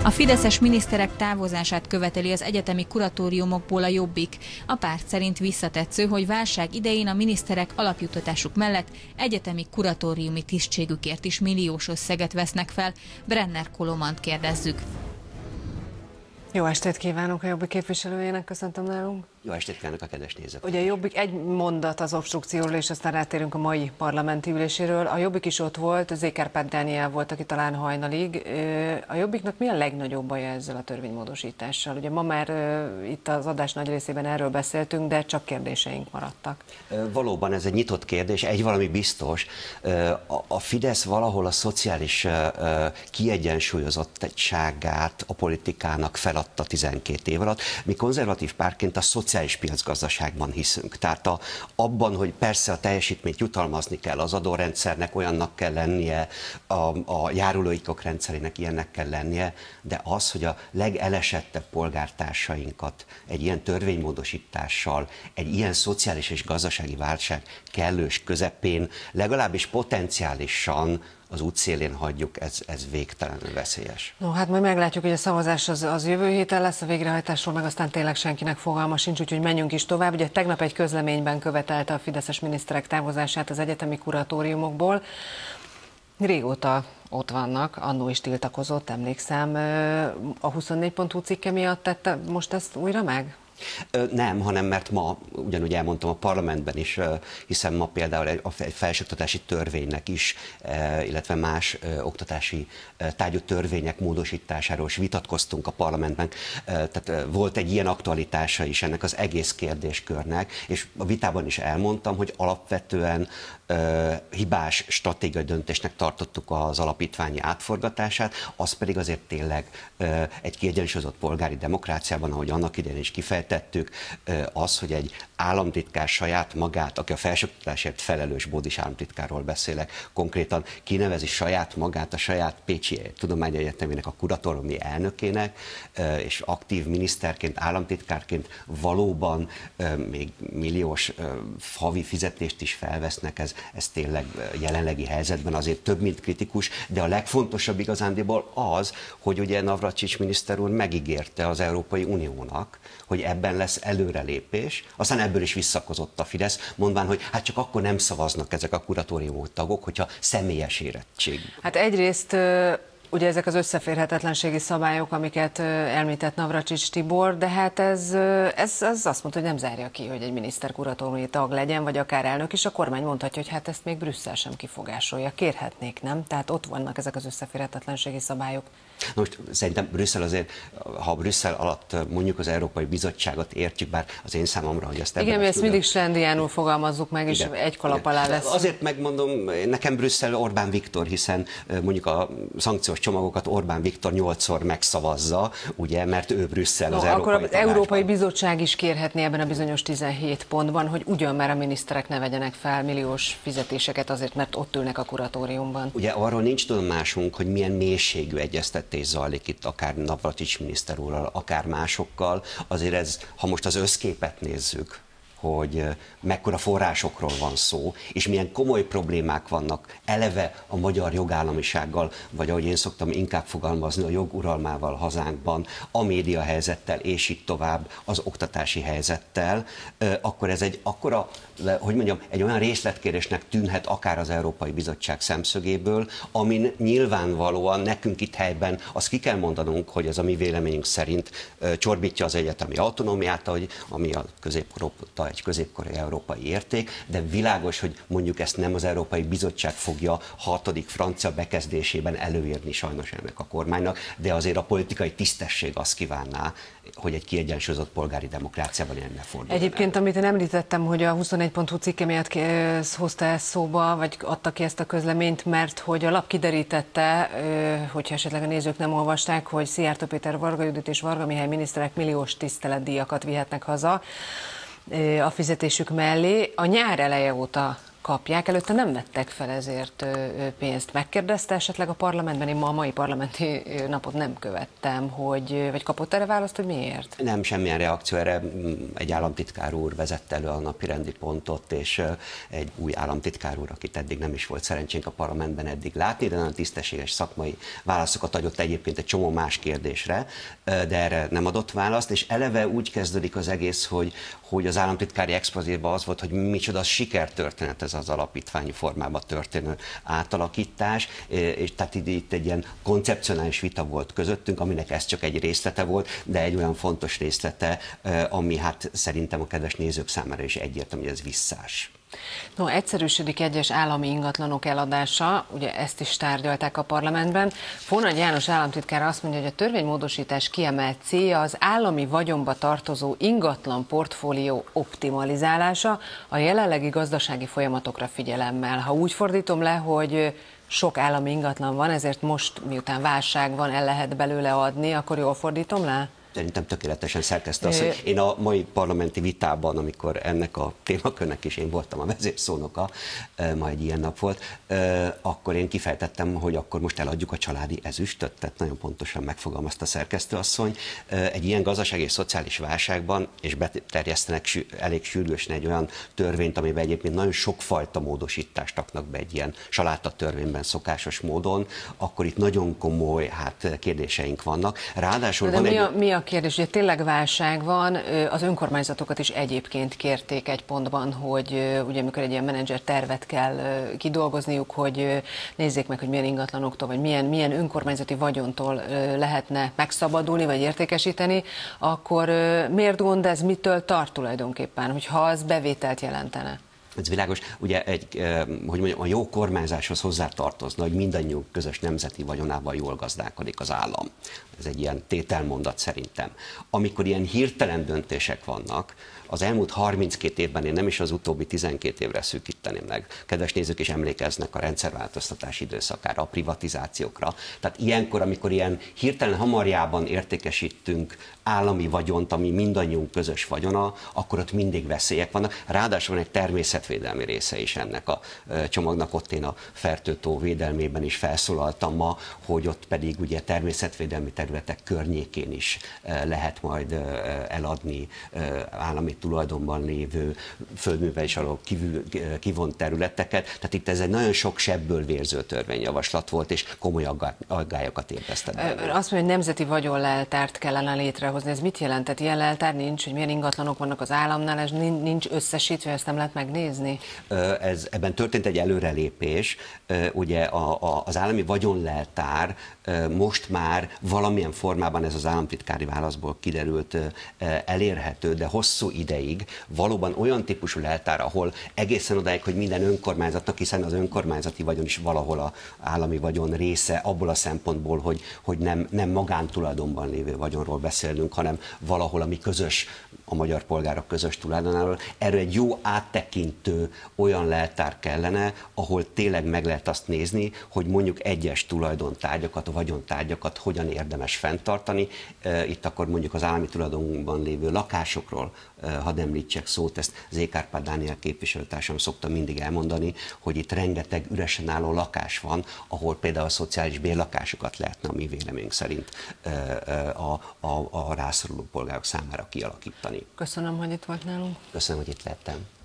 A fideszes miniszterek távozását követeli az egyetemi kuratóriumokból a Jobbik. A párt szerint visszatetsző, hogy válság idején a miniszterek alapjuttatásuk mellett egyetemi kuratóriumi tisztségükért is milliós összeget vesznek fel. Brenner Kolomant kérdezzük. Jó estét kívánok a Jobbik képviselőjének, köszöntöm nálunk. Jó estét kívánok a kedves nézők. Ugye a Jobbik, egy mondat az obstrukcióról, és aztán rátérünk a mai parlamenti üléséről. A Jobbik is ott volt, Zékárpád Dániel volt, aki talán hajnalig. A Jobbiknak mi a legnagyobb baja ezzel a törvénymódosítással? Ugye ma már itt az adás nagy részében erről beszéltünk, de csak kérdéseink maradtak. Valóban ez egy nyitott kérdés, egy valami biztos. A Fidesz valahol a szociális kiegyensúlyozottságát a politikának feladta 12 év alatt. Mi konzervatív pártként a szociális piacgazdaságban hiszünk. Tehát abban, hogy persze a teljesítményt jutalmazni kell, az adórendszernek olyannak kell lennie, a járulékok rendszerének ilyennek kell lennie, de az, hogy a legelesettebb polgártársainkat egy ilyen törvénymódosítással, egy ilyen szociális és gazdasági válság kellős közepén, legalábbis potenciálisan az útszélén hagyjuk, ez végtelenül veszélyes. No, hát majd meglátjuk, hogy a szavazás az jövő héten lesz, a végrehajtásról meg aztán tényleg senkinek fogalma sincs, úgyhogy menjünk is tovább. Ugye tegnap egy közleményben követelte a fideszes miniszterek távozását az egyetemi kuratóriumokból. Régóta ott vannak, annó is tiltakozott, emlékszem. A 24.hu cikke miatt tette most ezt újra meg? Nem, hanem mert ma, ugyanúgy elmondtam a parlamentben is, hiszen ma például egy felsőoktatási törvénynek is, illetve más oktatási tárgyú törvények módosításáról is vitatkoztunk a parlamentben. Tehát volt egy ilyen aktualitása is ennek az egész kérdéskörnek, és a vitában is elmondtam, hogy alapvetően hibás stratégiai döntésnek tartottuk az alapítványi átforgatását, az pedig azért tényleg egy kiegyensúlyozott polgári demokráciában, ahogy annak idején is kifejtettük, az, hogy egy államtitkár saját magát, aki a felsőoktatásért felelős, Bódis államtitkárról beszélek, konkrétan kinevezi saját magát a saját Pécsi Tudományegyetemének a kuratóriumi elnökének, és aktív miniszterként, államtitkárként valóban még milliós havi fizetést is felvesznek, ez tényleg jelenlegi helyzetben azért több, mint kritikus, de a legfontosabb igazándiból az, hogy ugye Navracsics miniszter úr megígérte az Európai Uniónak, hogy ebben lesz előrelépés, aztán ebből is visszakozott a Fidesz, mondván, hogy hát csak akkor nem szavaznak ezek a kuratórium tagok, hogyha személyes érettség. Hát egyrészt ugye ezek az összeférhetetlenségi szabályok, amiket említett Navracsics Tibor, de hát ez azt mondta, hogy nem zárja ki, hogy egy miniszter kuratóriumi tag legyen, vagy akár elnök is. A kormány mondhatja, hogy hát ezt még Brüsszel sem kifogásolja. Kérhetnék, nem? Tehát ott vannak ezek az összeférhetetlenségi szabályok. Most szerintem Brüsszel azért, ha Brüsszel alatt mondjuk az Európai Bizottságot értjük, bár az én számomra, hogy ezt igen, mi ezt mindig slendiánul fogalmazzuk meg, és egy kalap alá lesz. Azért megmondom, nekem Brüsszel Orbán Viktor, hiszen mondjuk a szankciós csomagokat Orbán Viktor 8-szor megszavazza, ugye, mert ő Brüsszel az Európai Akkor az Európai Bizottság is kérhetné ebben a bizonyos 17 pontban, hogy ugyan már a miniszterek ne vegyenek fel milliós fizetéseket azért, mert ott ülnek a kuratóriumban. Ugye arról nincs tudomásunk, hogy milyen mélységű egyeztetés zajlik itt akár Navracsics miniszter úrral, akár másokkal. Azért ez, ha most az összképet nézzük, hogy mekkora forrásokról van szó, és milyen komoly problémák vannak eleve a magyar jogállamisággal, vagy ahogy én szoktam inkább fogalmazni, a jog uralmával hazánkban, a média helyzettel, és így tovább az oktatási helyzettel, akkor ez egy akkora, hogy mondjam, egy olyan részletkérésnek tűnhet akár az Európai Bizottság szemszögéből, amin nyilvánvalóan nekünk itt helyben azt ki kell mondanunk, hogy ez a mi véleményünk szerint csorbítja az egyetemi autonómiát, ami a középkor egy középkori európai érték, de világos, hogy mondjuk ezt nem az Európai Bizottság fogja 6. francia bekezdésében előírni sajnos ennek a kormánynak, de azért a politikai tisztesség azt kívánná, hogy egy kiegyensúlyozott polgári demokráciában ilyen ne forduljon. Egyébként, amit én említettem, hogy a 24.hu cikke miatt hozta ezt szóba, vagy adta ki ezt a közleményt, mert hogy a lap kiderítette, hogyha esetleg a nézők nem olvasták, hogy Szijjártó Péter, Varga Judit és Varga Mihály miniszterek milliós tiszteletdíjakat vihetnek haza a fizetésük mellé. A nyár eleje óta kapják. Előtte nem vettek fel ezért pénzt. Megkérdezte esetleg a parlamentben? Én ma a mai parlamenti napot nem követtem, vagy kapott erre választ, hogy miért? Nem, semmilyen reakció erre. Egy államtitkár úr vezette elő a napirendi pontot, és egy új államtitkár úr, akit eddig nem is volt szerencsénk a parlamentben eddig látni, de nagyon tisztességes szakmai válaszokat adott egyébként egy csomó más kérdésre, de erre nem adott választ, és eleve úgy kezdődik az egész, hogy az államtitkári expozéban az volt, hogy micsoda sikertörténet ez az alapítványi formában történő átalakítás, és tehát itt egy ilyen koncepcionális vita volt közöttünk, aminek ez csak egy részlete volt, de egy olyan fontos részlete, ami hát szerintem a kedves nézők számára is egyértelmű, hogy ez visszás. No, egyszerűsödik egyes állami ingatlanok eladása, ugye ezt is tárgyalták a parlamentben. Fónagy János államtitkár azt mondja, hogy a törvénymódosítás kiemelt célja az állami vagyonba tartozó ingatlan portfólió optimalizálása, a jelenlegi gazdasági folyamatokra figyelemmel. Ha úgy fordítom le, hogy sok állami ingatlan van, ezért most, miután válság van, el lehet belőle adni, akkor jól fordítom le? Szerintem tökéletesen szerkesztő azt, hogy én a mai parlamenti vitában, amikor ennek a témakörnek is én voltam a vezérszónoka, ma egy ilyen nap volt, akkor én kifejtettem, hogy akkor most eladjuk a családi ezüstöt, tehát nagyon pontosan megfogalmazta a szerkesztőasszony. Egy ilyen gazdasági és szociális válságban, és beterjesztenek elég sürgősen egy olyan törvényt, amiben egyébként nagyon sokfajta módosítást taknak be egy ilyen salátatörvényben szokásos módon, akkor itt nagyon komoly kérdéseink vannak. Ráadásul mi a kérdés, ugye tényleg válság van, az önkormányzatokat is egyébként kérték egy pontban, hogy ugye amikor egy ilyen menedzser tervet kell kidolgozniuk, hogy nézzék meg, hogy milyen ingatlanoktól, vagy milyen önkormányzati vagyontól lehetne megszabadulni, vagy értékesíteni, akkor miért gond ez, mitől tart tulajdonképpen, hogyha az bevételt jelentene? Ez világos, ugye hogy mondjam, a jó kormányzáshoz hozzátartozna, hogy mindannyiunk közös nemzeti vagyonával jól gazdálkodik az állam. Ez egy ilyen tételmondat szerintem. Amikor ilyen hirtelen döntések vannak, az elmúlt 32 évben, én nem is az utóbbi 12 évre szűkíteném meg. Kedves nézők is emlékeznek a rendszerváltoztatás időszakára, a privatizációkra. Tehát ilyenkor, amikor ilyen hirtelen hamarjában értékesítünk állami vagyont, ami mindannyiunk közös vagyona, akkor ott mindig veszélyek vannak. Ráadásul van egy természetvédelmi része is ennek a csomagnak, ott én a Fertő-tó védelmében is felszólaltam ma, hogy ott pedig ugye természetvédelmi területek környékén is lehet majd eladni állami tulajdonban lévő földművelés alól kivont területeket. Tehát itt ez egy nagyon sok sebből vérző törvényjavaslat volt, és komoly aggályokat ébresztett. Azt mondja, hogy nemzeti vagyonleltárt kellene létrehozni. Ez mit jelent? Tehát ilyen leltár nincs, hogy milyen ingatlanok vannak az államnál, ez nincs összesítve, ezt nem lehet megnézni? Ebben történt egy előrelépés. Ugye az állami vagyonleltár most már valamilyen formában, ez az államtitkári válaszból kiderült, elérhető, de hosszú ideig valóban olyan típusú leltár, ahol egészen odáig, hogy minden önkormányzatnak, hiszen az önkormányzati vagyon is valahol az állami vagyon része, abból a szempontból, hogy nem magántulajdonban lévő vagyonról beszélünk, hanem valahol, ami közös, a magyar polgárok közös tulajdonáról. Erről egy jó áttekintő olyan leltár kellene, ahol tényleg meg lehet azt nézni, hogy mondjuk egyes tulajdontárgyakat, vagyontárgyakat hogyan érdemes fenntartani. Itt akkor mondjuk az állami tulajdonban lévő lakásokról hadd említsek szót, ezt Zék Árpád Dániel képviselőtársam szokta mindig elmondani, hogy itt rengeteg üresen álló lakás van, ahol például a szociális bérlakásokat lehetne a mi véleményünk szerint a rászoruló polgárok számára kialakítani. Köszönöm, hogy itt volt nálunk. Köszönöm, hogy itt lettem.